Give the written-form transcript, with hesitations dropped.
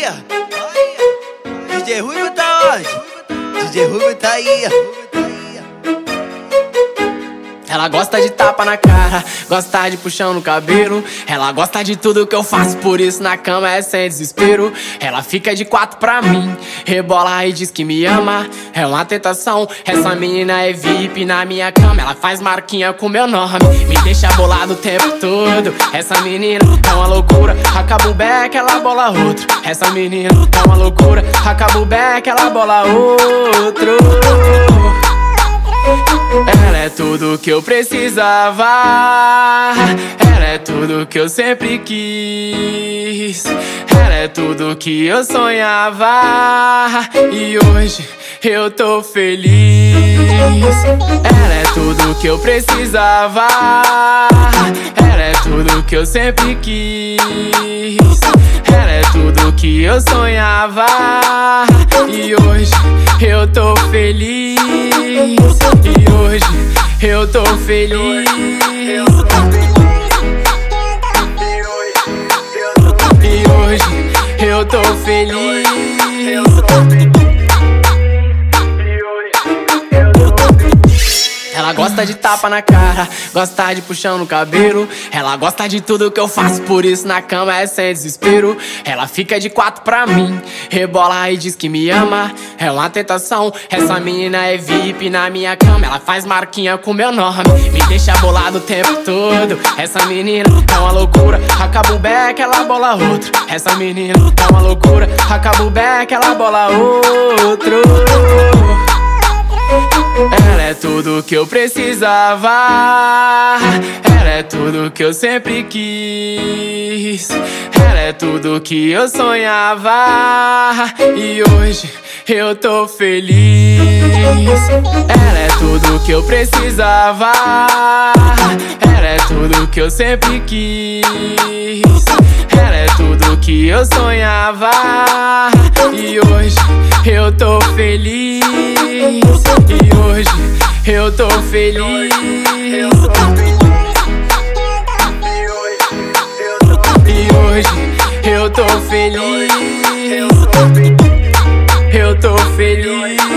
Olha, DJ Ruivo tá onde? DJ Ruivo tá aí. Ela gosta de tapa na cara, gosta de puxão no cabelo. Ela gosta de tudo que eu faço, por isso na cama é sem desespero. Ela fica de 4 pra mim, rebola e diz que me ama. É uma tentação, essa menina é VIP na minha cama. Ela faz marquinha com meu nome, me deixa bolado o tempo todo. Essa menina é uma loucura, acaba o beck, ela bola outro. Essa menina é uma loucura, acaba o beck, ela bola outro. Ela é tudo que eu precisava, ela é tudo que eu sempre quis, ela é tudo que eu sonhava e hoje eu tô feliz. Ela é tudo que eu precisava, ela é tudo que eu sempre quis, ela é tudo que eu sonhava e hoje eu tô feliz. E hoje eu tô feliz. E hoje eu tô feliz. Ela gosta de tapa na cara, gosta de puxão no cabelo. Ela gosta de tudo que eu faço, por isso na cama é sem desespero. Ela fica de 4 pra mim, rebola e diz que me ama. É uma tentação, essa menina é VIP na minha cama. Ela faz marquinha com meu nome, me deixa bolado o tempo todo. Essa menina é uma loucura, acaba o beck, ela bola outro. Essa menina é uma loucura, acaba o beck, ela bola outro. Ela é tudo que eu precisava, ela é tudo que eu sempre quis, ela é tudo que eu sonhava e hoje eu tô feliz. Ela é tudo que eu precisava, ela é tudo que eu sempre quis, ela é tudo que eu sonhava e hoje eu tô feliz. E hoje eu tô feliz. E hoje eu tô feliz. Eu tô feliz.